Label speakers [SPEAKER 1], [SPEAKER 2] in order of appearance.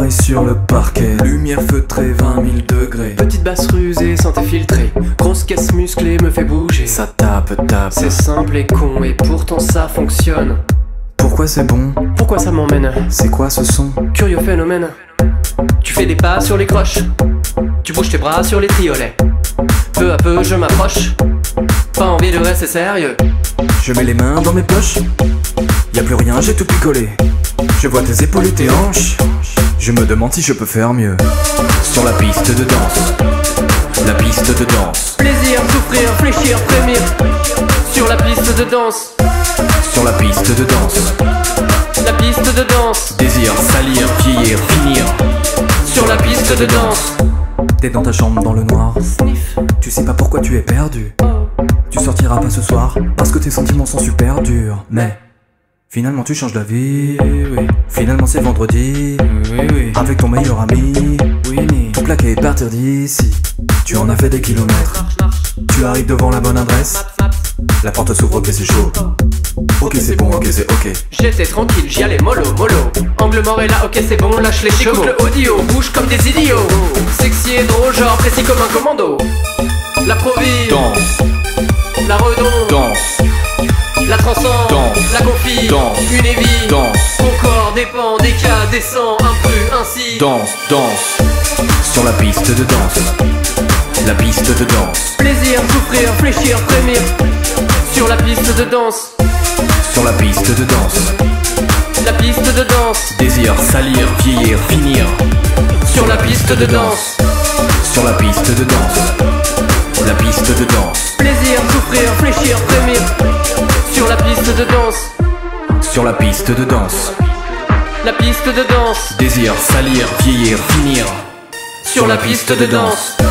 [SPEAKER 1] travaille sur le parquet. Lumière feutrée, 20 000 degrés.
[SPEAKER 2] Petite basse rusée, santé filtrée. Grosse caisse musclée me fait bouger.
[SPEAKER 1] Ça tape.
[SPEAKER 2] C'est simple et con et pourtant ça fonctionne.
[SPEAKER 1] Pourquoi c'est bon?
[SPEAKER 2] Pourquoi ça m'emmène?
[SPEAKER 1] C'est quoi ce son?
[SPEAKER 2] Curieux phénomène. Tu fais des pas sur les croches. Tu bouges tes bras sur les triolets. Peu à peu je m'approche. Pas envie de rester sérieux.
[SPEAKER 1] Je mets les mains dans mes poches. Y'a plus rien, j'ai tout picolé. Je vois tes épaules et tes hanches. Je me demande si je peux faire mieux. Sur la piste de danse. La piste de danse.
[SPEAKER 2] Plaisir, souffrir, fléchir, frémir. Sur la piste de danse.
[SPEAKER 1] Sur la piste de danse.
[SPEAKER 2] La piste de danse.
[SPEAKER 1] Désir, salir, vieillir, finir.
[SPEAKER 2] Sur la piste de danse.
[SPEAKER 1] T'es dans ta chambre dans le noir.
[SPEAKER 2] Sniff.
[SPEAKER 1] Tu sais pas pourquoi tu es perdu.
[SPEAKER 2] Oh.
[SPEAKER 1] Tu sortiras pas ce soir parce que tes sentiments sont super durs. Mais finalement tu changes d'avis, oui. Finalement c'est vendredi, oui. Avec ton meilleur ami, oui. Tout plaquer et partir d'ici. Tu en as fait des kilomètres. Tu arrives devant la bonne adresse. La porte s'ouvre, ok c'est chaud. Ok c'est bon, ok c'est ok.
[SPEAKER 2] J'étais tranquille, j'y allais mollo. Angle mort est là, ok c'est bon, lâche les chevaux. J'écoute le audio, bouge comme des idiots. Sexy et drôle, genre précis comme un commando. La provide,
[SPEAKER 1] Danse,
[SPEAKER 2] la redonde,
[SPEAKER 1] danse,
[SPEAKER 2] la transcende,
[SPEAKER 1] danse,
[SPEAKER 2] la confie,
[SPEAKER 1] danse,
[SPEAKER 2] une évie,
[SPEAKER 1] danse,
[SPEAKER 2] ton corps dépend des cas, descend, inclus, ainsi.
[SPEAKER 1] danse. Sur la piste de danse. La piste de danse.
[SPEAKER 2] Plaisir, souffrir, fléchir, frémir. Sur la piste de danse.
[SPEAKER 1] Sur la piste de danse.
[SPEAKER 2] La piste de danse.
[SPEAKER 1] Désir, salir, vieillir, finir.
[SPEAKER 2] Sur la piste de danse.
[SPEAKER 1] Sur la piste de danse. La piste de danse.
[SPEAKER 2] Plaisir, souffrir, fléchir, frémir. Sur la piste de danse.
[SPEAKER 1] Sur la piste de danse.
[SPEAKER 2] La piste de danse.
[SPEAKER 1] Désir, salir, vieillir, finir.
[SPEAKER 2] Sur la piste de danse.